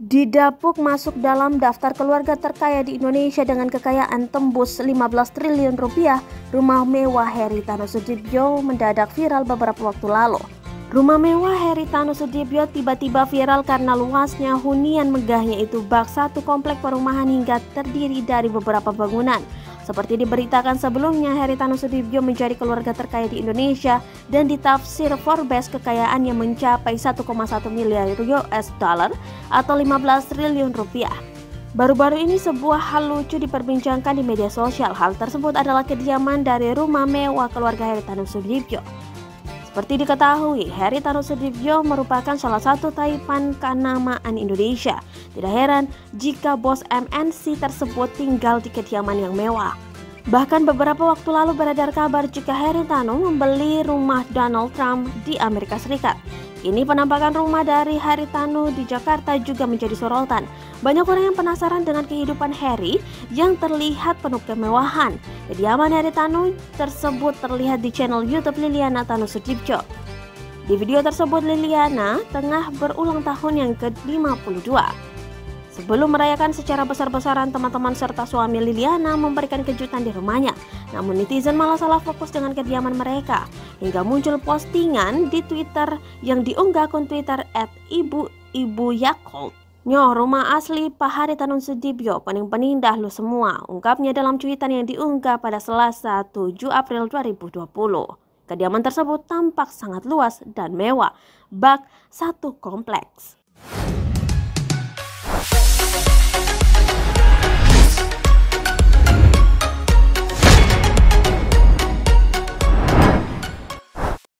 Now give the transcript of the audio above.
didapuk masuk dalam daftar keluarga terkaya di Indonesia dengan kekayaan tembus 15 triliun rupiah. Rumah mewah Heritano Sudibyo mendadak viral beberapa waktu lalu. Rumah mewah Heritano Sudibyo tiba-tiba viral karena luasnya hunian megahnya itu bak satu komplek perumahan hingga terdiri dari beberapa bangunan. Seperti diberitakan sebelumnya, Heritano Sudibyo menjadi keluarga terkaya di Indonesia dan ditafsir Forbes kekayaannya mencapai 1,1 miliar US dollar atau 15 triliun rupiah. Baru-baru ini sebuah hal lucu diperbincangkan di media sosial. Hal tersebut adalah kediaman dari rumah mewah keluarga Heritano Sudibyo. Seperti diketahui, Heritano Sudibyo merupakan salah satu taipan kenamaan Indonesia. Tidak heran jika bos MNC tersebut tinggal di kediaman yang mewah. Bahkan beberapa waktu lalu beredar kabar jika Heritano membeli rumah Donald Trump di Amerika Serikat. Kini penampakan rumah dari Heritano di Jakarta juga menjadi sorotan. Banyak orang yang penasaran dengan kehidupan Harry yang terlihat penuh kemewahan. Kediaman Heritano tersebut terlihat di channel YouTube Liliana Tanu Sudibyo. Di video tersebut Liliana tengah berulang tahun yang ke-52. Sebelum merayakan secara besar-besaran, teman-teman serta suami Liliana memberikan kejutan di rumahnya. Namun netizen malah salah fokus dengan kediaman mereka. Hingga muncul postingan di Twitter yang diunggah akun Twitter @ibu-ibu-yakult. Nyoh, rumah asli Pak Heritano Sudibyo pening-pening dah lu semua, ungkapnya dalam cuitan yang diunggah pada Selasa 7 April 2020. Kediaman tersebut tampak sangat luas dan mewah, bak satu kompleks.